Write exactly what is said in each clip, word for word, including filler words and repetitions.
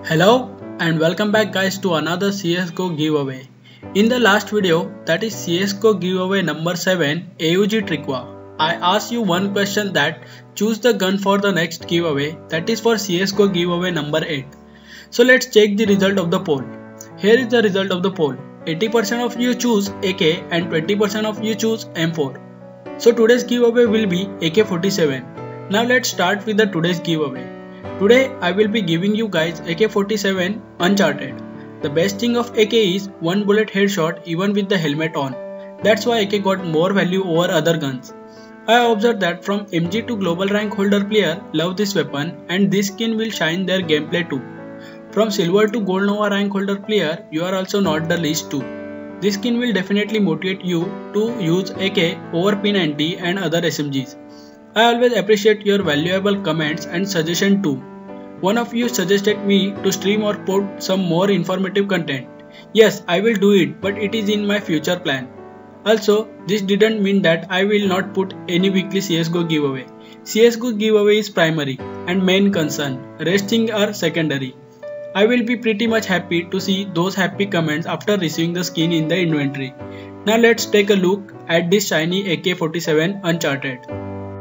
Hello and welcome back guys to another C S G O giveaway. In the last video, that is C S G O giveaway number seven A U G Trikwa, I asked you one question that choose the gun for the next giveaway, that is for C S G O giveaway number eight. So let's check the result of the poll. Here is the result of the poll. eighty percent of you choose A K and twenty percent of you choose M four. So today's giveaway will be A K forty-seven. Now let's start with the today's giveaway. Today I will be giving you guys A K forty-seven Uncharted. The best thing of A K is one bullet headshot even with the helmet on. That's why A K got more value over other guns. I observed that from M G to global rank holder player love this weapon and this skin will shine their gameplay too. From silver to gold Nova rank holder player you are also not the least too. This skin will definitely motivate you to use A K over P ninety and other S M Gs. I always appreciate your valuable comments and suggestions too. One of you suggested me to stream or put some more informative content. Yes, I will do it, but it is in my future plan. Also, this didn't mean that I will not put any weekly C S G O giveaway. C S G O giveaway is primary and main concern, rest things are secondary. I will be pretty much happy to see those happy comments after receiving the skin in the inventory. Now let's take a look at this shiny A K forty-seven Uncharted.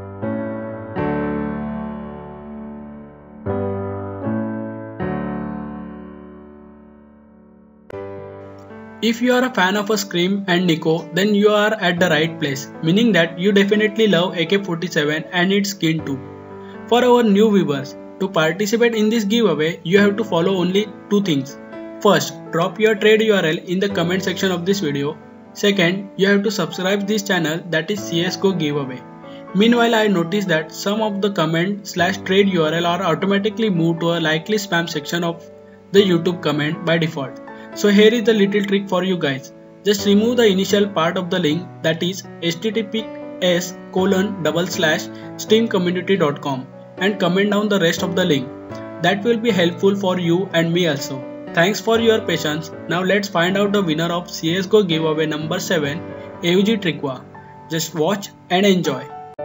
If you are a fan of a Scream and Nico, then you are at the right place, meaning that you definitely love A K forty-seven and its skin too. For our new viewers, to participate in this giveaway, you have to follow only two things. First, drop your trade U R L in the comment section of this video. Second, you have to subscribe this channel, that is C S G O giveaway. Meanwhile, I noticed that some of the comment slash trade U R L are automatically moved to a likely spam section of the YouTube comment by default. So here is the little trick for you guys. Just remove the initial part of the link, that is H T T P S colon double slash stream community dot com, and comment down the rest of the link. That will be helpful for you and me also. Thanks for your patience. Now let's find out the winner of C S G O giveaway number seven A U G Trikwa. Just watch and enjoy.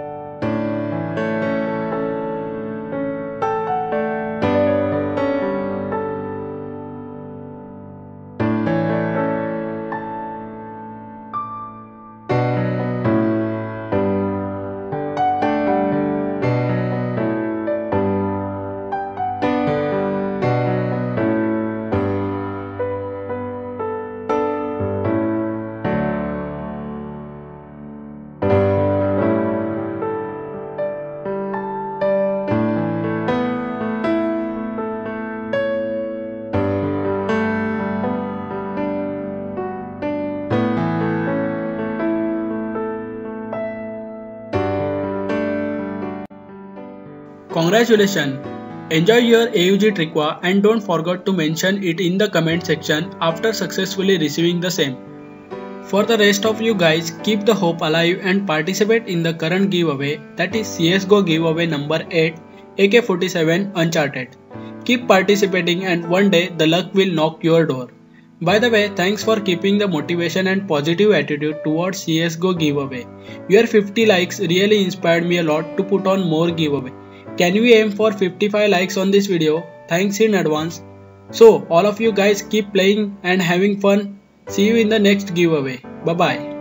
Congratulations! Enjoy your A U G Trikwa and don't forget to mention it in the comment section after successfully receiving the same. For the rest of you guys, keep the hope alive and participate in the current giveaway, that is C S G O giveaway number eight A K forty-seven Uncharted. Keep participating and one day the luck will knock your door. By the way, thanks for keeping the motivation and positive attitude towards C S G O giveaway. Your fifty likes really inspired me a lot to put on more giveaway. Can we aim for fifty-five likes on this video? Thanks in advance. So all of you guys keep playing and having fun. See you in the next giveaway. Bye bye.